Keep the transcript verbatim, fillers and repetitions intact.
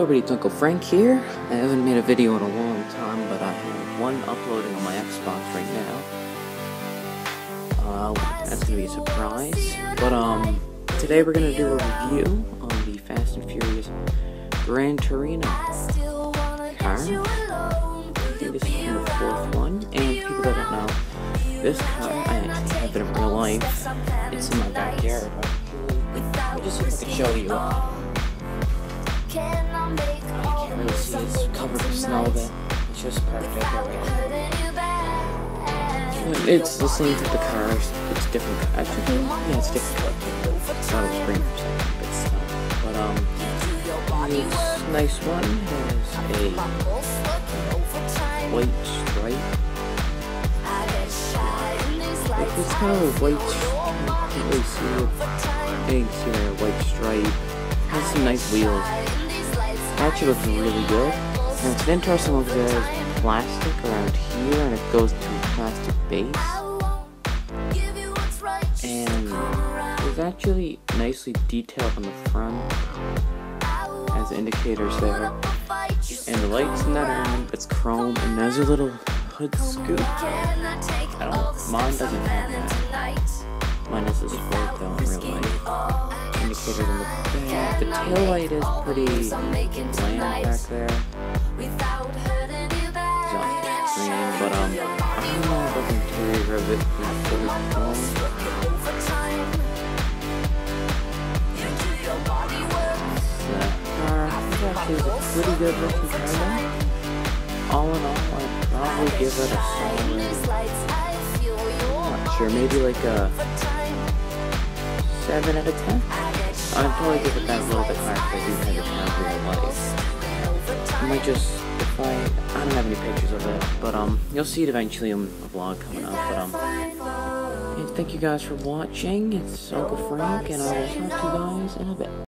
Hello everybody, it's Uncle Frank here. I haven't made a video in a long time, but I have one uploading on my Xbox right now. Uh, that's gonna be a surprise. But um, today we're gonna do a review on the Fast and Furious Gran Torino car. I think this is from the fourth one, and for people that don't know, this car I actually have it in real life. It's in my backyard. I'll just see if I can show you. I can't really see, it's covered with snow there. It's just parked right there. It's the same type of cars, it's different. Actually, yeah, it's different color. I thought it was green for a second, but it's not. But, um, this nice one has a white stripe. It's kind of a white, you can't really see it. You can see a white stripe. It has some nice wheels. Actually looks really good. And it's an interesting look. There's plastic around here, and it goes to a plastic base. And it's actually nicely detailed on the front, as indicators there. And the lights in that are it's chrome, and there's a little hood scoop. I don't. Mine doesn't have that. Mine is this float though in real life. Indicators in the back. The tail light is pretty bland back there. It's not green, but um, I don't know about the interior of it. It's fully chrome. The car actually is a pretty good looking car though. All in all, I'd probably give it a solid, I'm not sure, maybe like a seven out of ten. I'd probably give it that a little bit higher if I do have it in real life. I might just, if I, I don't have any pictures of it, but um, you'll see it eventually in a vlog coming up, but um, and thank you guys for watching. It's Uncle Frank, and I will talk to you guys in a bit.